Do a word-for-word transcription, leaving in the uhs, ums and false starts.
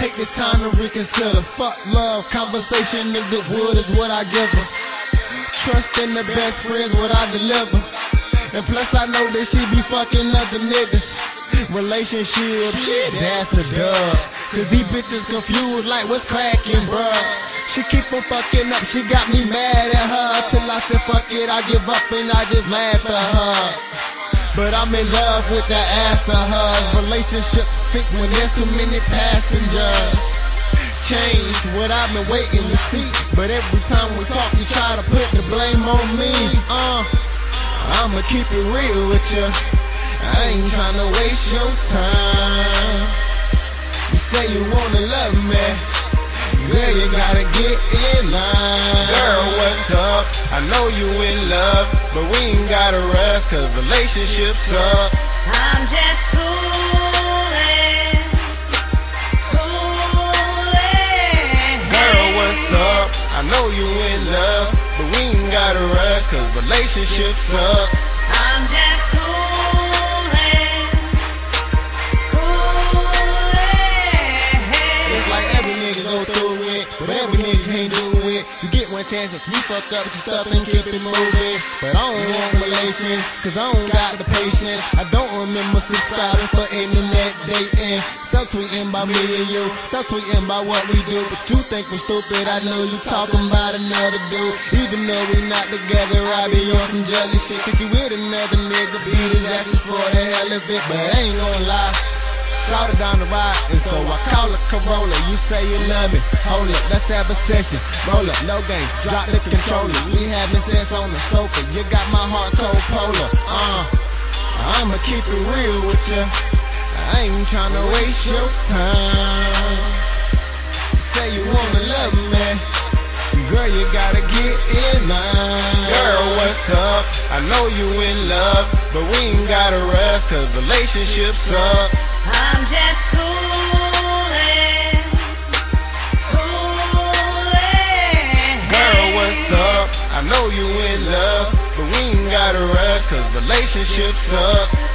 take this time to reconsider. Fuck love, conversation in Goodwood is what I give her. Trust in the best friends, what I deliver. And plus I know that she be fucking other niggas. Relationship, shit, that's a dub. Cause these bitches confused like what's cracking, bruh. She keep on fucking up, she got me mad at her. Till I said fuck it, I give up and I just laugh at her. But I'm in love with the ass of hers. Relationship stink when there's too many passengers. Change what I've been waiting to see. But every time we talk, you try to put the blame on me. Uh, I'ma keep it real with you. I ain't tryna waste your time. You say you wanna love me, girl, you gotta get in line. Girl, what's up? I know you in love, but we ain't gotta rush, cause relationships suck. I'm just coolin', coolin'. Girl, what's up? I know you in love, but we ain't gotta rush, cause relationships suck. I'm just coolin', coolin'. It's like every nigga go through it, but every nigga can't do it. You get one chance if you fuck up with your stuff and keep it moving. But I don't want relations, cause I don't got the patience. I don't remember subscribing for internet dating. Stop tweeting about me and you, stop tweeting about what we do. But you think I'm stupid, I know you talking about another dude. Even though we not together, I be on some jelly shit. Cause you with another nigga, beat his asses for the hell of it. But I ain't gonna lie, shout it down the ride, and so I call it Corolla. You say you love me, hold up, let's have a session. Roll up, no games, drop the controller. We having sex on the sofa, you got my heart cold polar. Uh, I'ma keep it real with you, I ain't tryna waste your time. You say you wanna love me, girl, you gotta get in line. Girl, what's up? I know you in love, but we ain't gotta rush, cause relationships suck. I'm just coolin', coolin'. Girl, what's up? I know you in love, but we ain't gotta rush, cause relationships suck.